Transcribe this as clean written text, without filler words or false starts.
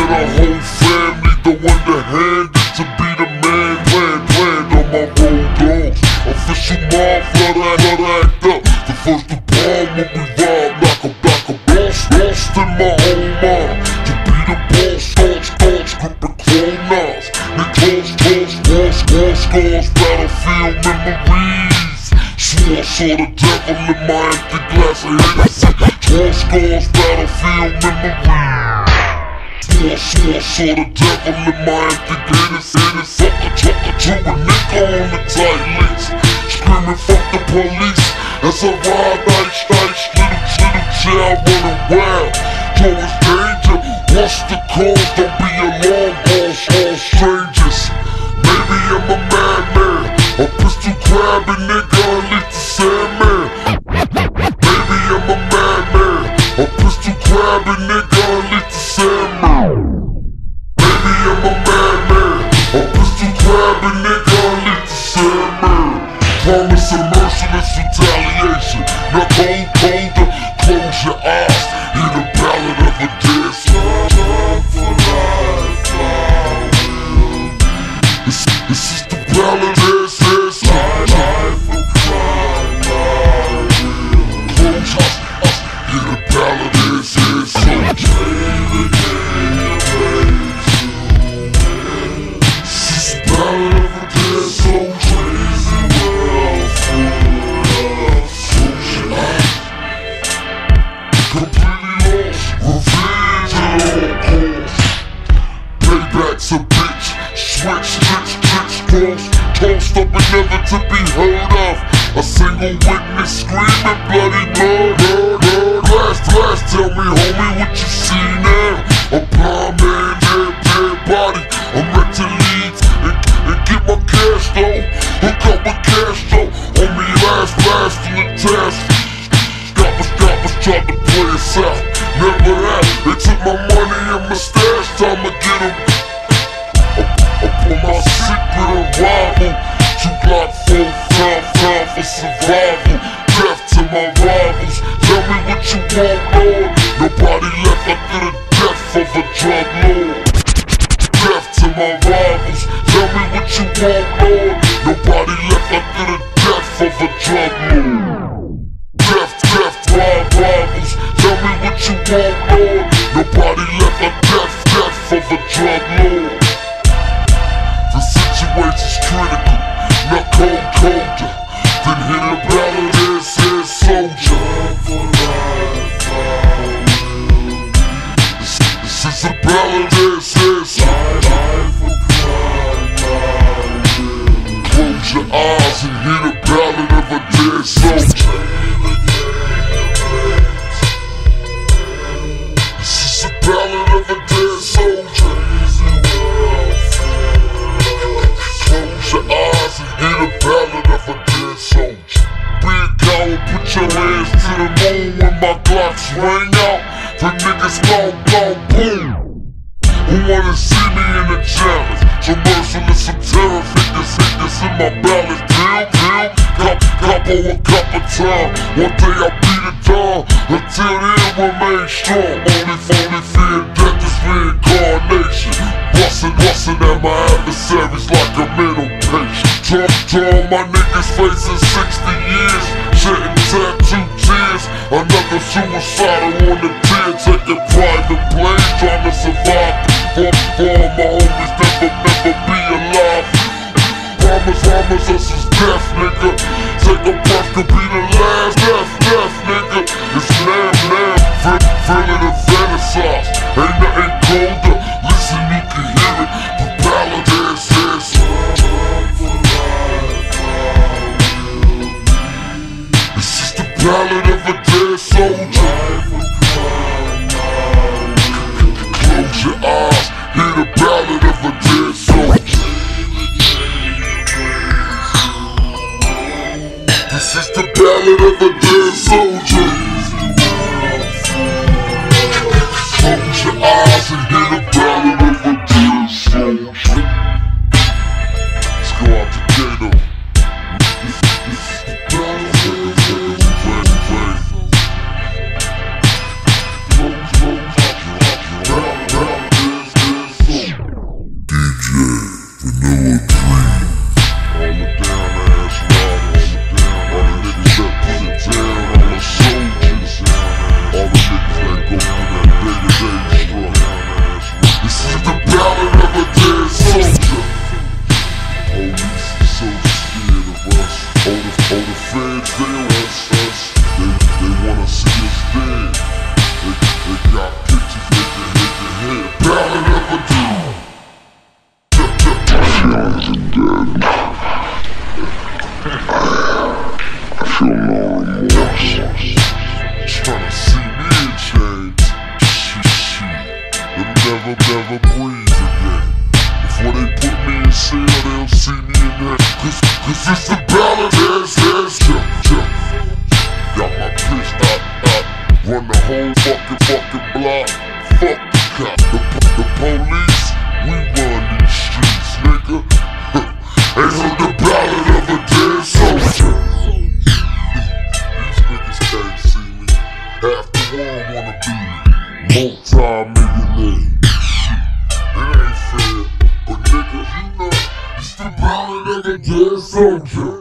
of the whole family, the one that handed to be the man. Planned on my road dogs. Official mob, flood act up. The first to bomb when we vibe like a boss. Lost in my own mind. To be the boss, thoughts, gripping clone-knives. War scars, battlefield memories. Swore saw the devil in my empty glass of Hennessy. War scars, battlefield memories. Swore saw the devil in my empty glass of Hennessy. Fucker to a nigga on the tight links. Screaming fuck the police as I ride ice, little child running wild. Yo, it's danger, what's the cause? Don't be alarmed, all strangers. Maybe I'm a madman, a pistol grabbing nigga, unleash the Sandman. Maybe I'm a madman, a pistol grabbing nigga, unleash the Sandman. Maybe I'm a madman, a pistol grabbing nigga, unleash the Sandman. Promise of merciless retaliation. Now colder, close your eyes. Hear the ballad of a dead soul. This is the ballad, this is life of crime. Close us, hear the ballad, this is Soulja. This is the ballad of a dead soul. Payback's a bitch, switch, tossed up and never to be heard of. A single witness screaming bloody blood. Blast, tell me homie what you see now. A blind man, dead body. I'm ready to leave and get my cash though. Hook up with cash though. Homie last in the task. Scoppers tried to play us out. Never that, they took my money and my stash. Time to get them. Upon my secret arrival. 2 Glock 4, time for survival. Death to my rivals. Tell me what you want, Lord. Nobody left after the death of a drug lord. Death to my rivals. Tell me what you want, Lord. Nobody left after the death of a drug lord. Death, rivals. Tell me what you want, Lord. Nobody left a death of a drug lord. The situation's critical, not colder. Then hit a ballad, this is Soulja. This is a ballad, this is close your eyes and hear the ballad of a dead soldier. This is a ballad of a dead soldier. Close your eyes and hear the ballad of a dead soldier. Big coward, put your hands to the moon when my Glocks ring out. The niggas gone boom. Who wanna see me in the challenge? So merciless, some terror figures in my ballad. Drill, couple a couple time. One day I'll be the dawn. Until then remain strong. Only fear death is reincarnation. Bustin' at my adversaries like a mental patient. Draw my niggas faces 60 years. Shedding tattoo tears. Another suicidal on the tier. Taking private planes, trying to survive. For all my homies never be alive. Promise us is death, nigga. Take a breath could be the last death, nigga. It's lamb, feeling the Vanilladream. Ain't nothing colder, listen you can hear it. The ballad is this is the ballad of a dead soldier. Close your eyes, hear the ballad of a dead soldier. This is the ballad of a dead soldier. Close your eyes and hear the ballad of a dead soldier. Let's go out to Gato. This is the ballad of a dead soldier. never breathe again. Before they put me in cell, they'll see me in that. Cause it's the ballad, yes, got my pitch up, run the whole fucking block. Fuck the cop, the police, we run these streets, nigga. Ain't heard the ballad of a dead soldier. These niggas can't see me. Half the world wanna be multi-millionaire. It ain't fair, but nigga, you know, it's the ballad of a dead soldier.